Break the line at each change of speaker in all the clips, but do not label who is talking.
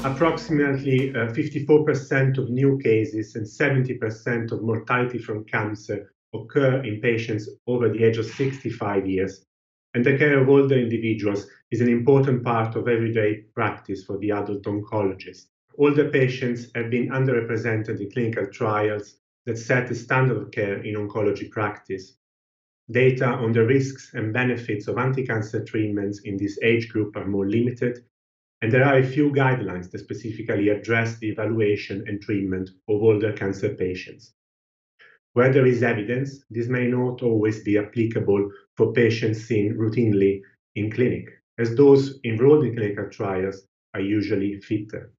Approximately 54% of new cases and 70% of mortality from cancer occur in patients over the age of 65 years, and the care of older individuals is an important part of everyday practice for the adult oncologist. Older patients have been underrepresented in clinical trials that set the standard of care in oncology practice. Data on the risks and benefits of anti-cancer treatments in this age group are more limited, and there are a few guidelines that specifically address the evaluation and treatment of older cancer patients. Where there is evidence, this may not always be applicable for patients seen routinely in clinic, as those enrolled in clinical trials are usually fitter.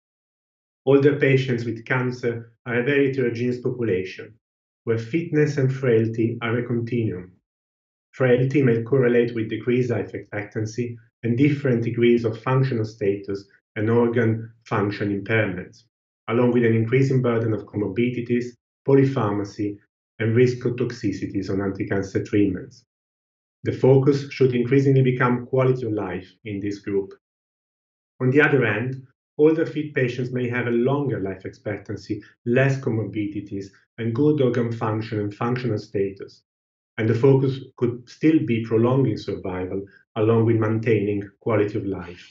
Older patients with cancer are a very heterogeneous population, where fitness and frailty are a continuum. Frailty may correlate with decreased life expectancy and different degrees of functional status and organ function impairments, along with an increasing burden of comorbidities, polypharmacy, and risk of toxicities on anti-cancer treatments. The focus should increasingly become quality of life in this group. On the other hand, older fit patients may have a longer life expectancy, less comorbidities, and good organ function and functional status, and the focus could still be prolonging survival along with maintaining quality of life.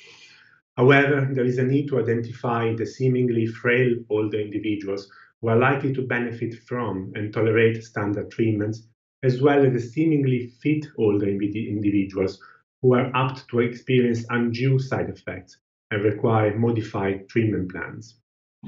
However, there is a need to identify the seemingly frail older individuals who are likely to benefit from and tolerate standard treatments, as well as the seemingly fit older individuals who are apt to experience undue side effects and require modified treatment plans.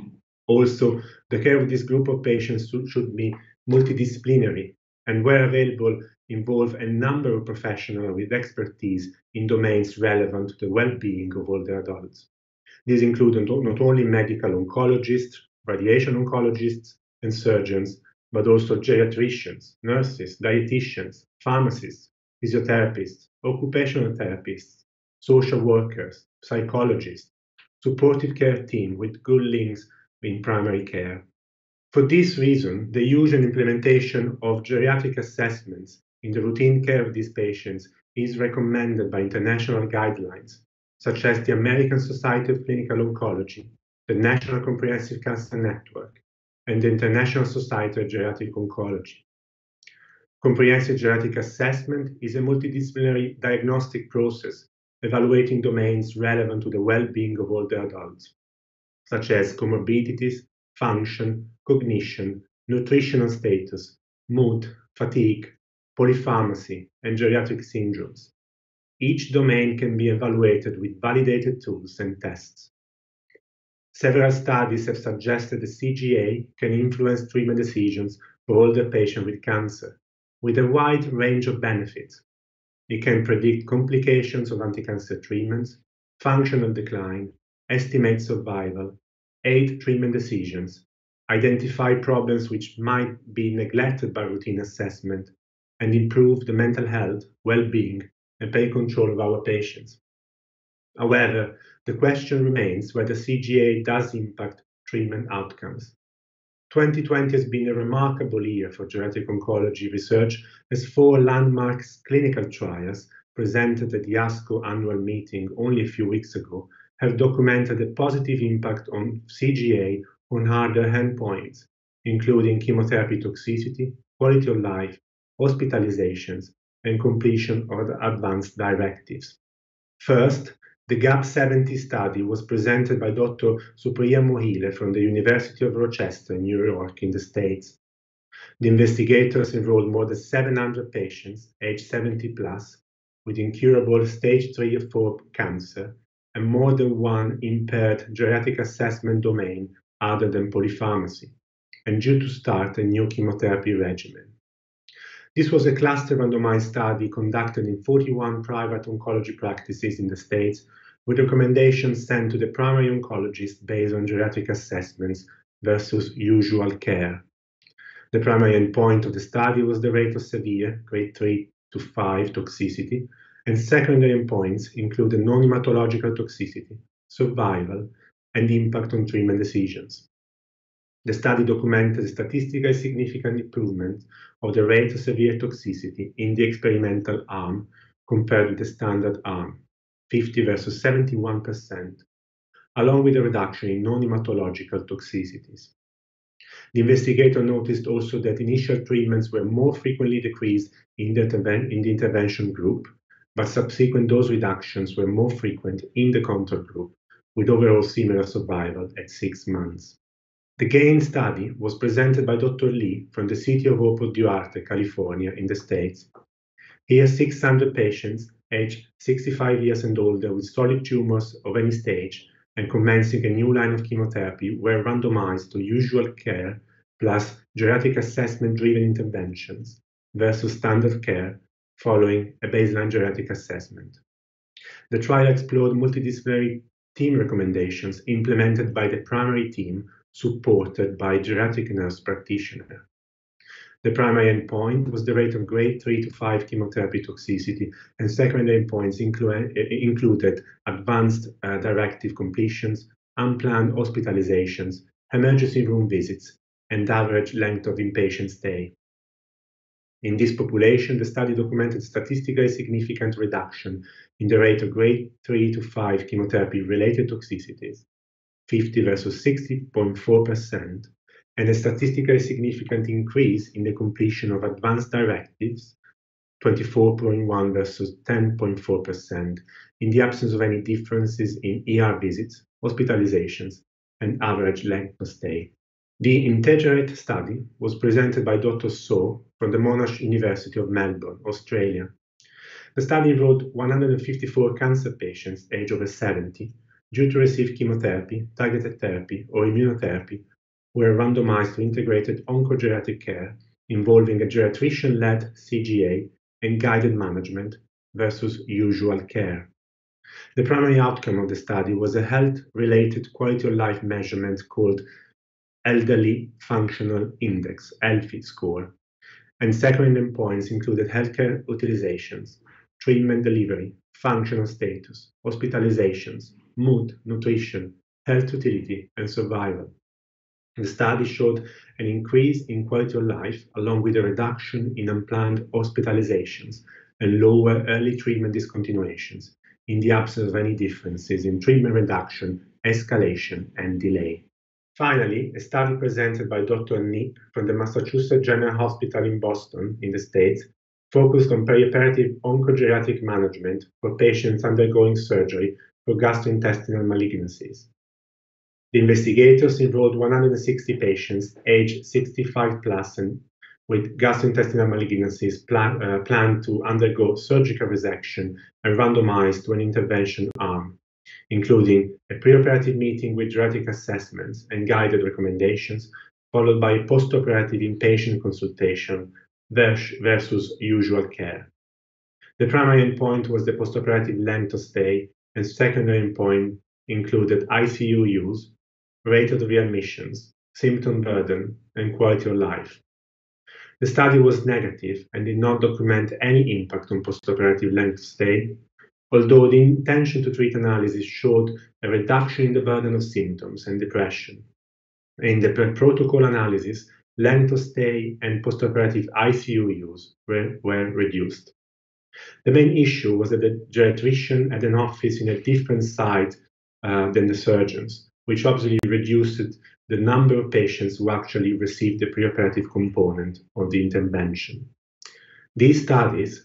Also, the care of this group of patients should be multidisciplinary and, where available, involve a number of professionals with expertise in domains relevant to the well-being of older adults. These include not only medical oncologists, radiation oncologists, and surgeons, but also geriatricians, nurses, dietitians, pharmacists, physiotherapists, occupational therapists, social workers, psychologists, supportive care team with good links in primary care. For this reason, the use and implementation of geriatric assessments in the routine care of these patients is recommended by international guidelines, such as the American Society of Clinical Oncology, the National Comprehensive Cancer Network, and the International Society of Geriatric Oncology. Comprehensive geriatric assessment is a multidisciplinary diagnostic process evaluating domains relevant to the well-being of older adults, such as comorbidities, function, cognition, nutritional status, mood, fatigue, polypharmacy, and geriatric syndromes. Each domain can be evaluated with validated tools and tests. Several studies have suggested the CGA can influence treatment decisions for older patients with cancer, with a wide range of benefits. It can predict complications of anti-cancer treatments, functional decline, estimate survival, aid treatment decisions, identify problems which might be neglected by routine assessment, and improve the mental health, well-being, and pain control of our patients. However, the question remains whether CGA does impact treatment outcomes. 2020 has been a remarkable year for geriatric oncology research, as 4 landmark clinical trials presented at the ASCO annual meeting only a few weeks ago have documented a positive impact on CGA on harder endpoints, including chemotherapy toxicity, quality of life, hospitalizations, and completion of the advanced directives. First, the GAP70 study was presented by Dr. Supriya Mohile from the University of Rochester, New York, in the States. The investigators enrolled more than 700 patients, aged 70 plus, with incurable stage 3 or 4 cancer and more than one impaired geriatric assessment domain other than polypharmacy, and due to start a new chemotherapy regimen. This was a cluster randomized study conducted in 41 private oncology practices in the States, with recommendations sent to the primary oncologist based on geriatric assessments versus usual care. The primary endpoint of the study was the rate of severe, grade 3 to 5 toxicity, and secondary endpoints included non-hematological toxicity, survival, and impact on treatment decisions. The study documented a statistically significant improvement of the rate of severe toxicity in the experimental arm compared with the standard arm, 50 versus 71%. along with a reduction in non-hematological toxicities. The investigator noticed also that initial treatments were more frequently decreased in the intervention group, but subsequent dose reductions were more frequent in the control group, with overall similar survival at 6 months. The GAIN study was presented by Dr. Lee from the City of Hope Duarte, California, in the States. Here, 600 patients aged 65 years and older with solid tumors of any stage and commencing a new line of chemotherapy were randomized to usual care plus geriatric assessment-driven interventions versus standard care following a baseline geriatric assessment. The trial explored multidisciplinary team recommendations implemented by the primary team supported by geriatric nurse practitioner. The primary endpoint was the rate of grade 3 to 5 chemotherapy toxicity, and secondary endpoints included advanced directive completions, unplanned hospitalizations, emergency room visits, and average length of inpatient stay. In this population, the study documented statistically significant reduction in the rate of grade 3 to 5 chemotherapy-related toxicities, 50 versus 60.4%, and a statistically significant increase in the completion of advanced directives, 24.1 versus 10.4%, in the absence of any differences in ER visits, hospitalizations, and average length of stay. The INTEGRATE study was presented by Dr. So from the Monash University of Melbourne, Australia. The study enrolled 154 cancer patients aged over 70 due to receive chemotherapy, targeted therapy, or immunotherapy, who were randomized to integrated oncogeriatric care involving a geriatrician-led CGA and guided management versus usual care. The primary outcome of the study was a health-related quality of life measurement called Elderly Functional Index, ELFI score, and secondary endpoints included healthcare utilizations, treatment delivery, functional status, hospitalizations, mood, nutrition, health utility, and survival. The study showed an increase in quality of life along with a reduction in unplanned hospitalizations and lower early treatment discontinuations in the absence of any differences in treatment reduction, escalation, and delay. Finally, a study presented by Dr. Ni from the Massachusetts General Hospital in Boston in the States focused on perioperative oncogeriatric management for patients undergoing surgery for gastrointestinal malignancies. The investigators enrolled 160 patients aged 65 plus and with gastrointestinal malignancies planned to undergo surgical resection and randomized to an intervention arm, including a preoperative meeting with geriatric assessments and guided recommendations, followed by postoperative inpatient consultation versus usual care. The primary endpoint was the postoperative length of stay, and secondary endpoint included ICU use, rate of readmissions, symptom burden, and quality of life. The study was negative and did not document any impact on postoperative length of stay, although the intention to treat analysis showed a reduction in the burden of symptoms and depression. In the per-protocol analysis, length of stay and postoperative ICU use were reduced. The main issue was that the geriatrician had an office in a different site than the surgeons, which obviously reduced the number of patients who actually received the preoperative component of the intervention. These studies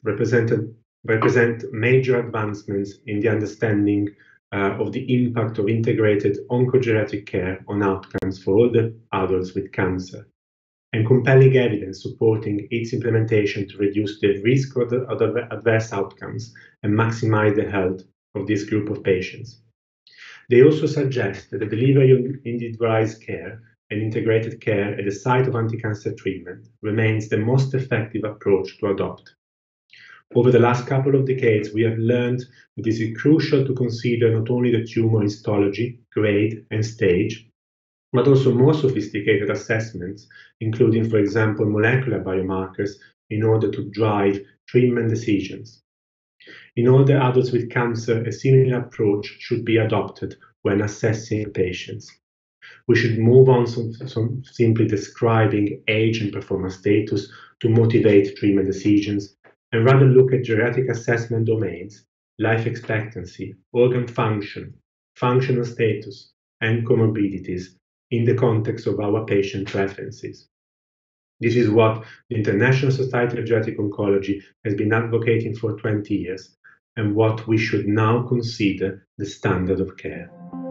represent major advancements in the understanding of the impact of integrated oncogeriatric care on outcomes for older adults with cancer, and compelling evidence supporting its implementation to reduce the risk of adverse outcomes and maximize the health of this group of patients. They also suggest that the delivery of individualized care and integrated care at the site of anti-cancer treatment remains the most effective approach to adopt. Over the last couple of decades, we have learned that it is crucial to consider not only the tumor histology, grade, and stage, but also more sophisticated assessments, including, for example, molecular biomarkers, in order to drive treatment decisions. In older adults with cancer, a similar approach should be adopted when assessing patients. We should move on from simply describing age and performance status to motivate treatment decisions, and rather look at geriatric assessment domains, life expectancy, organ function, functional status, and comorbidities in the context of our patient preferences. This is what the International Society of Geriatric Oncology has been advocating for 20 years, and what we should now consider the standard of care.